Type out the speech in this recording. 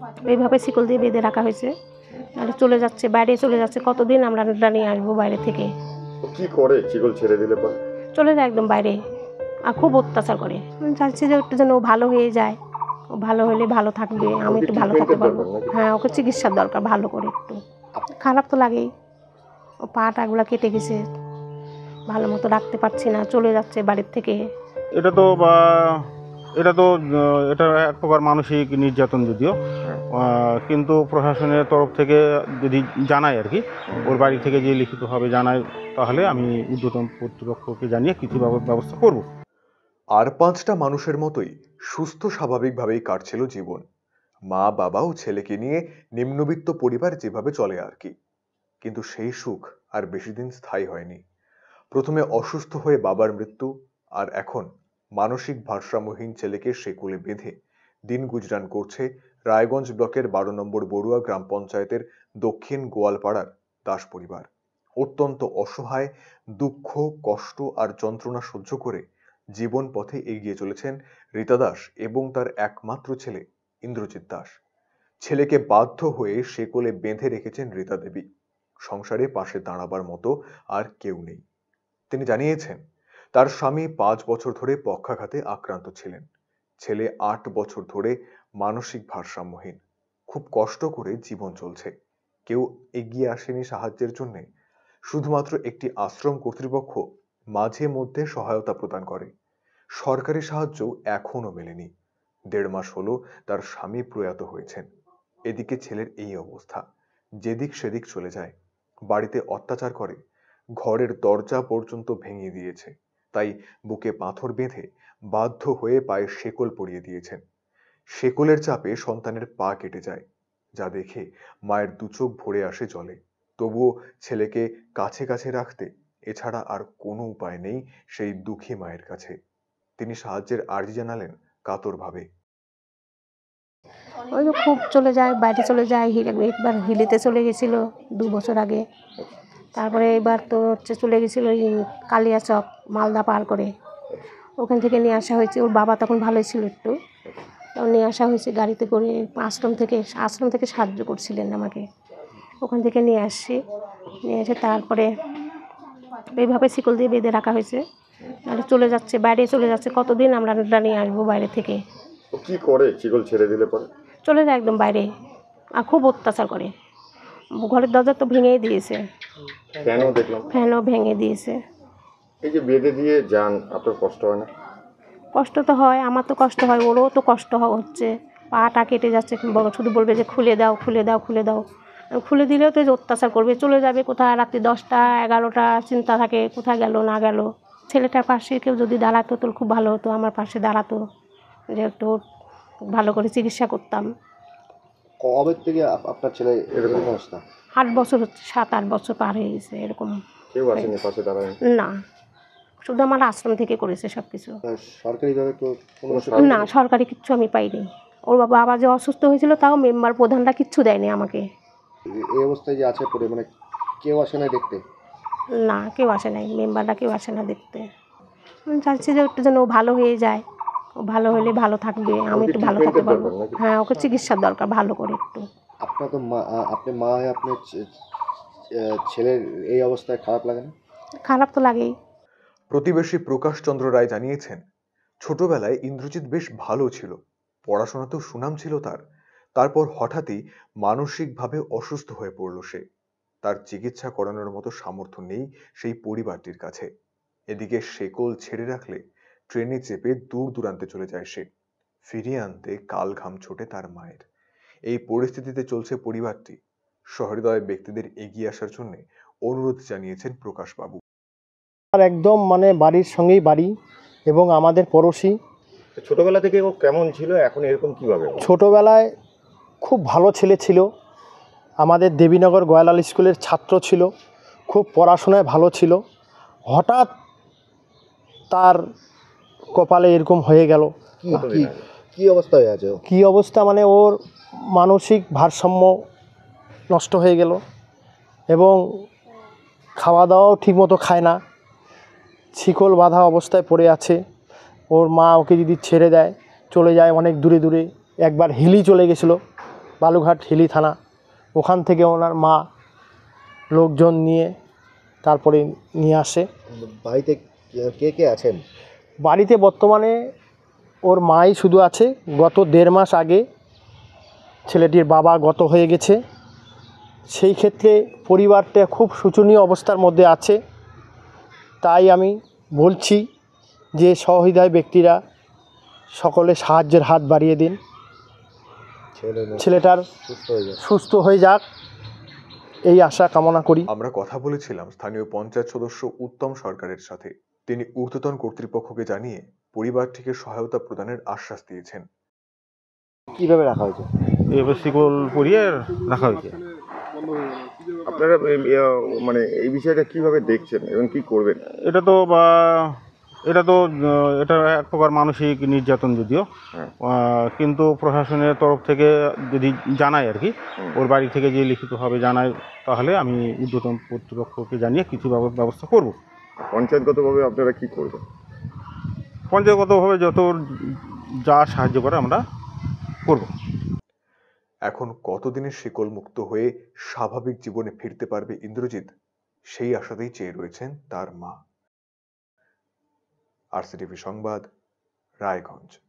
এইভাবে শিকল দিয়ে বেঁধে রাখা হয়েছে। নাহলে চলে যাচ্ছে, বাইরে চলে যাচ্ছে। কতদিন আমরা নিয়ে আসবো বাইরে থেকে? কি করে শিকল ছেড়ে দিলে পরে? চলে যায় একদম বাইরে, আর খুব অত্যাচার করে। আমি চাইছি যে একটু যেন ও ভালো হয়ে যায়, ও ভালো হলে ভালো থাকবে, আমি একটু ভালো থাকতে পারবো। হ্যাঁ, ওকে চিকিৎসার দরকার ভালো করে একটু। খারাপ তো লাগেই, ও পাটাগুলো কেটে গেছে, ভালো মতো রাখতে পারছি না, চলে যাচ্ছে বাড়ির থেকে। এটা তো এটা এক প্রকার মানসিক নির্যাতন যদিও, কিন্তু প্রশাসনের তরফ থেকে যদি জানায় আর কি, ওর বাড়ি থেকে যে লিখিতভাবে জানায়, তাহলে আমি ঊর্ধ্বতন কর্তৃপক্ষকে জানিয়ে কিছু ব্যবস্থা করব। আর 5টা মানুষের মতোই সুস্থ স্বাভাবিকভাবেই কাটছিল জীবন। মা বাবা ও ছেলেকে নিয়ে নিম্নবিত্ত পরিবার যেভাবে চলে আর কি। কিন্তু সেই সুখ আর বেশি দিন স্থায়ী হয়নি। প্রথমে অসুস্থ হয়ে বাবার মৃত্যু, আর এখন মানসিক ভারসাম্যহীন ছেলেকে শেকলে বেঁধে দিন গুজরান করছে রায়গঞ্জ ব্লকের 12 নম্বর বড়ুয়া গ্রাম পঞ্চায়েতের দক্ষিণ গোয়ালপাড়ার দাস পরিবার। অত্যন্ত অসহায়, দুঃখ, কষ্ট আর যন্ত্রণা সহ্য করে জীবন পথে এগিয়ে চলেছেন রীতা দাস এবং তার একমাত্র ছেলে ইন্দ্রজিৎ দাস। ছেলেকে বাধ্য হয়ে শেকলে বেঁধে রেখেছেন রীতা দেবী। সংসারে পাশে দাঁড়াবার মতো আর কেউ নেই। তিনি জানিয়েছেন, তার স্বামী 5 বছর ধরে পক্ষাঘাতে আক্রান্ত ছিলেন। ছেলে 8 বছর ধরে মানসিক ভারসাম্যহীন। খুব কষ্ট করে জীবন চলছে। কেউ এগিয়ে আসেনি সাহায্যের জন্য। শুধুমাত্র একটি আশ্রম কর্তৃপক্ষ মাঝে মধ্যে সহায়তা প্রদান করে। সরকারি সাহায্য এখনো মেলেনি। 1.5 মাস হলো তার স্বামী প্রয়াত হয়েছেন। এদিকে ছেলের এই অবস্থা, যেদিক সেদিক চলে যায়, বাড়িতে অত্যাচার করে, ঘরের দরজা পর্যন্ত ভেঙে দিয়েছে। তাই বুকে পাথর বেঁধে বাধ্য হয়ে পায়ে শেকল পরিয়ে দিয়েছেন। শেকলের চাপে সন্তানের পা কেটে যায়, যা দেখে মায়ের দুচোখ ভরে আসে জলে। তবুও ছেলেকে কাছে কাছে রাখতে এছাড়া আর কোনো উপায় নেই সেই দুঃখী মায়ের কাছে। তিনি সাহায্যের আর্জি জানালেন কাতরভাবে। ওই যে খুব চলে যায়, বাইরে চলে যায়। একবার হিলিতে চলে গেছিল 2 বছর আগে। তারপরে এবার তো হচ্ছে চলে গেছিল ওই কালিয়াচক, মালদা পার করে। ওখান থেকে নিয়ে আসা হয়েছে। ওর বাবা তখন ভালোই ছিল একটু, তো নিয়ে আসা হয়েছে গাড়িতে করে। আশ্রম থেকে সাহায্য করছিলেন আমাকে। ওখান থেকে নিয়ে আসছি, নিয়ে এসে তারপরে এইভাবে শিকল দিয়ে বেঁধে রাখা হয়েছে। নাহলে চলে যাচ্ছে, বাইরে চলে যাচ্ছে। কতদিন আমরা নিয়ে আসবো বাইরে থেকে? কি করে শিকল ছেড়ে দিলে পরে? চলে যায় একদম বাইরে, আর খুব অত্যাচার করে। ঘরের দরজা তো ভেঙেই দিয়েছে, ফ্যানও ভেঙে দিয়েছে। এই যে বেঁধে দিয়ে যান, আপনার কষ্ট হয় না? কষ্ট তো হয়, আমার তো কষ্ট হয়, ওরও তো কষ্ট হচ্ছে। পাটা কেটে যাচ্ছে, শুধু বলবে যে খুলে দাও, খুলে দাও, খুলে দাও। খুলে দিলেও তো অত্যাচার করবে, চলে যাবে কোথায়, রাত্রি 10টা 11টা চিন্তা থাকে কোথায় গেল না গেল। ছেলেটার পাশে কেউ যদি দাঁড়াতো তো খুব ভালো হতো, আমার পাশে দাঁড়াতো, যে একটু ভালো করে চিকিৎসা করতাম। কবে থেকে আপনার ছেলে এরকম অবস্থা? 8 বছর হচ্ছে, 7-8 বছর পার হয়ে গেছে এরকম। কেউ আসেনি পাশে দাঁড়ায়? না, শুধু আমার আশ্রম থেকে করেছে সব কিছু। সরকারিভাবে তো না, সরকারি কিচ্ছু আমি পাইনি। ওর বাবা যে অসুস্থ হয়েছিল, তাও মেম্বার প্রধানরা কিচ্ছু দেয়নি আমাকে। এই অবস্থায় যে আছে পড়ে, মানে কেউ আসে না দেখতে? না, কেউ আসে নাই, মেম্বাররা কেউ আসে না দেখতে। আমি চাইছি যে একটু যেন ও ভালো হয়ে যায়, ও ভালো হলে ভালো থাকবে, আমি একটু ভালো থাকতে পারবো। হ্যাঁ, ওকে চিকিৎসার দরকার ভালো করে একটু। আপনার তো আপনি মা হয়ে আপনার ছেলের এই অবস্থায় খারাপ লাগে না? খারাপ তো লাগেই। প্রতিবেশী প্রকাশ চন্দ্র রায় জানিয়েছেন, ছোটবেলায় ইন্দ্রজিৎ বেশ ভালো ছিল, পড়াশোনাতেও সুনাম ছিল তার। তারপর হঠাৎই মানসিকভাবে অসুস্থ হয়ে পড়ল সে। তার চিকিৎসা করানোর মতো সামর্থ্য নেই সেই পরিবারটির কাছে। এদিকে শেকল ছেড়ে রাখলে ট্রেনে চেপে দূর দূরান্তে চলে যায় সে। ফিরিয়ে আনতে কাল ঘাম ছোটে তার মায়ের। এই পরিস্থিতিতে চলছে পরিবারটি। সহৃদয় ব্যক্তিদের এগিয়ে আসার জন্য অনুরোধ জানিয়েছেন প্রকাশবাবু। আর একদম মানে বাড়ির সঙ্গেই বাড়ি এবং আমাদের পড়োশি। ছোটবেলা থেকে ও কেমন ছিল, এখন এরকম কিভাবে? ছোটোবেলায় খুব ভালো ছেলে ছিল, আমাদের দেবীনগর গোয়ালাল স্কুলের ছাত্র ছিল, খুব পড়াশোনায় ভালো ছিল। হঠাৎ তার কপালে এরকম হয়ে গেল। কি অবস্থা হয়ে আছে? কি অবস্থা মানে ওর মানসিক ভারসাম্য নষ্ট হয়ে গেল এবং খাওয়া দাওয়াও ঠিকমতো খায় না, শিকল বাঁধা অবস্থায় পড়ে আছে। ওর মা ওকে যদি ছেড়ে দেয় চলে যায় অনেক দূরে দূরে। একবার হিলি চলে গেছিলো, বালুঘাট হিলি থানা। ওখান থেকে ওনার মা লোকজন নিয়ে তারপরে নিয়ে আসে। বাড়িতে কে কে আছেন? বাড়িতে বর্তমানে ওর মাই শুধু আছে। গত 1.5 মাস আগে ছেলেটির বাবা গত হয়ে গেছে। সেই ক্ষেত্রে পরিবারটা খুব শোচনীয় অবস্থার মধ্যে আছে। তাই আমি বলছি যে সহৃদয় ব্যক্তিরা সকলে সাহায্যের হাত বাড়িয়ে দিন, ছেলেটার সুস্থ হয়ে যান। সুস্থ হয়ে যাক এই আশা কামনা করি। আমরা কথা বলেছিলাম স্থানীয় পঞ্চায়েত সদস্য উত্তম সরকারের সাথে। তিনি ঊর্ধ্বতন কর্তৃপক্ষকে জানিয়ে পরিবারটিকে সহায়তা প্রদানের আশ্বাস দিয়েছেন। কিভাবে রাখা হয়েছে? এবার শিকল পরিয়ে রাখা হয়েছে। আপনারা মানে এই বিষয়টা কিভাবে দেখছেন এবং কি করবেন? এটা এক প্রকার মানসিক নির্যাতন যদিও, হ্যাঁ। কিন্তু প্রশাসনের তরফ থেকে যদি জানায় আর কি, ওর বাড়ি থেকে যে লিখিতভাবে জানায়, তাহলে আমি ঊর্ধ্বতন কর্তৃপক্ষকে জানিয়ে কিছু ব্যবস্থা করব। পঞ্চায়েতগতভাবে আপনারা কি করবেন? পঞ্চায়েতগতভাবে যত যা সাহায্য করে আমরা করব। এখন কতদিনের শিকল মুক্ত হয়ে স্বাভাবিক জীবনে ফিরতে পারবে ইন্দ্রজিৎ, সেই আশাতেই চেয়ে রয়েছেন তার মা। RCTV সংবাদ, রায়গঞ্জ।